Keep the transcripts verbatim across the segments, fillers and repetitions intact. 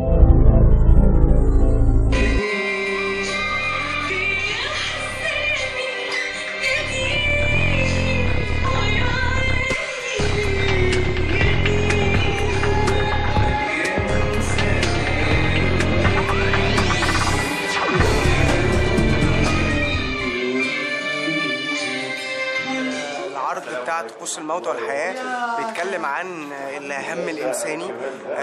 العرض بتاع طقوس الموت والحياة بيتكلم عن الهم الإنساني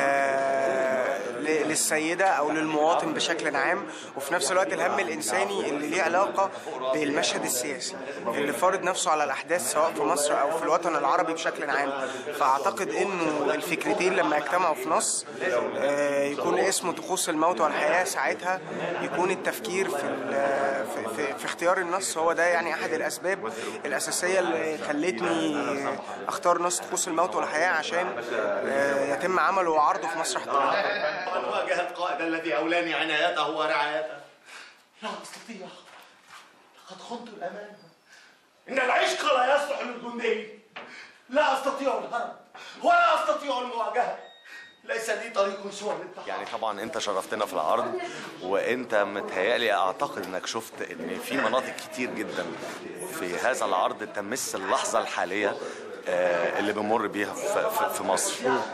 للسيدة أو للمواطن بشكل عام، وفي نفس الوقت الهم الإنساني اللي ليه علاقة بالمشهد السياسي اللي فارض نفسه على الأحداث سواء في مصر أو في الوطن العربي بشكل عام. فأعتقد إنه الفكرتين لما يجتمعوا في نص يكون اسمه طقوس الموت والحياة، ساعتها يكون التفكير في في, في, في اختيار النص هو ده يعني أحد الأسباب الأساسية اللي خلتني أختار نص طقوس الموت والحياة عشان يتم عمله وعرضه في مسرح الدراما. واجه القائد الذي أولاني عنايته ورعايته. لا أستطيع، لقد خنت الأمان. إن العشق لا يصلح للجندي. لا أستطيع الهرب ولا أستطيع المواجهة. ليس لي طريق سوى الانتحار. يعني طبعا انت شرفتنا في العرض، وانت متهيألي اعتقد انك شفت ان في مناطق كتير جدا في هذا العرض تمس اللحظة الحالية اللي بنمر بيها في مصر.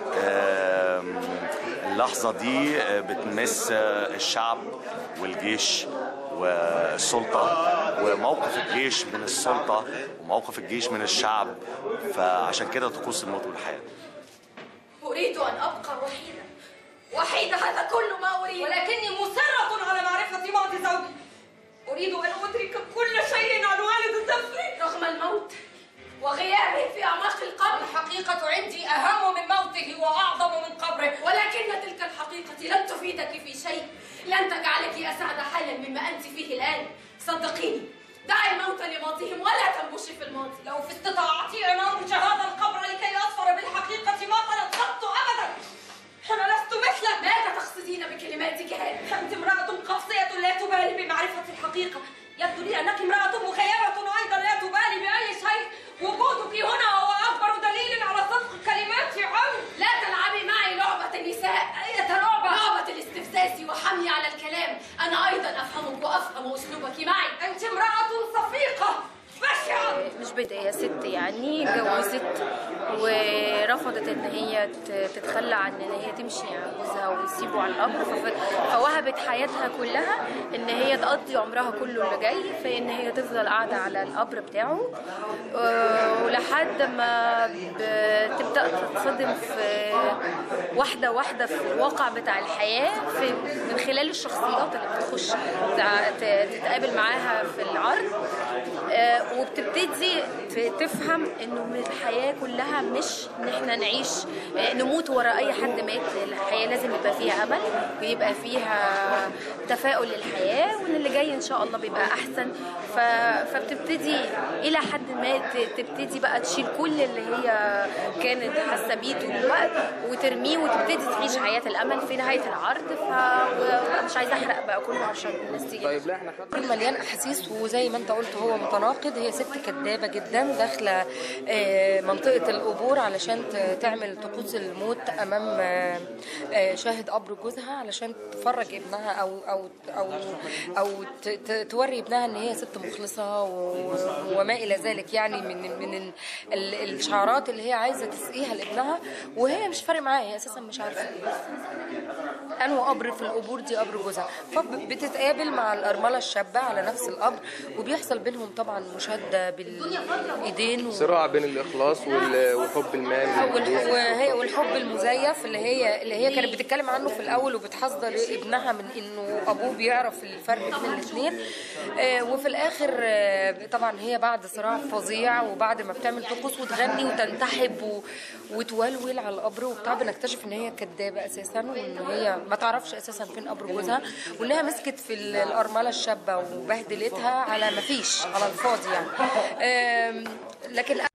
اللحظة دي بتمس الشعب والجيش والسلطة، وموقف الجيش من السلطة وموقف الجيش من الشعب. فعشان كده طقوس الموت والحياة. أريد أن أبقى وحيدة وحيدة، هذا كل ما أريد، ولكني مصرة على معرفة ماضي زوجي. أريد أن أدرك كل شيء عن والد طفلي رغم الموت وغيابه في أعماق القبر. الحقيقة عندي أهم من موته وأعظم من قبره، ولكن تلك الحقيقة لن تفيدك في شيء، لن تجعلك أسعد حالا مما أنت فيه الآن. صدقيني، دعي الموت لماضيهم ولا تنبشي في الماضي. لو في استطاعتي أن أموت هذا القبر لكي أظفر بالحقيقة ما ترددت أبدا. أنا لست مثلك. ماذا تقصدين بكلماتك هذه؟ أنت امرأة قاسية لا تبالي بمعرفة الحقيقة. يبدو لي أنك امرأة مخيبة أيضا لا تبالي بأي شيء. وجودك هنا هو أكبر دليل على صدق كلماتي عنك. لا تلعبي معي لعبة النساء. أية لعبة؟ لعبة الاستفزاز وحملي على الكلام. أنا أيضا أفهمك وأفهم أسلوبك معي. أنت امرأة صفيقة بشعة. مش بداية يا ست، يعني اتجوزت ورفضت ان هي تتخلى عن ان هي تمشي عن جوزها وتسيبه على القبر، فوهبت حياتها كلها ان هي تقضي عمرها كله اللي جاي في ان هي تفضل قاعده على القبر بتاعه، ولحد ما بتبدا تتصدم في واحده واحده في الواقع بتاع الحياه في من خلال الشخصيات اللي بتخش تتقابل معاها في العرض، وبتبتدي تفهم انه الحياه كلها مش ان احنا نعيش نموت ورا اي حد مات. الحياه لازم يبقى فيها امل ويبقى فيها تفاؤل للحياه، وان اللي جاي ان شاء الله بيبقى احسن. فبتبتدي الى حد ما تبتدي بقى تشيل كل اللي هي كانت حاسه بيه طول الوقت وترميه، وتبتدي تعيش حياه الامل في نهايه العرض. فمش عايزه احرق بقى كله عشان الناس تيجي. طيب لا احنا مليان احاسيس، وزي ما انت قلت هو متناقض. هي ست كدابه جدا داخله منطقه القبور علشان تعمل طقوس الموت امام شاهد قبر جوزها علشان تفرج ابنها او او او او توري ابنها ان هي ست مخلصه وما الى ذلك، يعني من من الشعارات اللي هي عايزه تسقيها لابنها، وهي مش فارق معاها، هي اساسا مش عارفه انه قبر في القبور دي قبر جوزها. فبتتقابل مع الارمله الشابه على نفس القبر، وبيحصل بينهم طبعا مشاده بالايدين، صراع بين الاخلاص وحب المال وهي والحب المزيف اللي هي اللي هي كانت بتتكلم عنه في الاول، وبتحذر ابنها من انه ابوه بيعرف الفرق بين الاثنين. وفي الاخر طبعا هي بعد صراع فظيع وبعد ما بتعمل طقوس وتغني وتنتحب وتولول على القبر وبتاع، بنكتشف ان هي كدابه اساسا، وان هي ما تعرفش اساسا فين قبر جوزها، وانها مسكت في الارمله الشابه وبهدلتها على ما فيش، على الفاضي يعني. لكن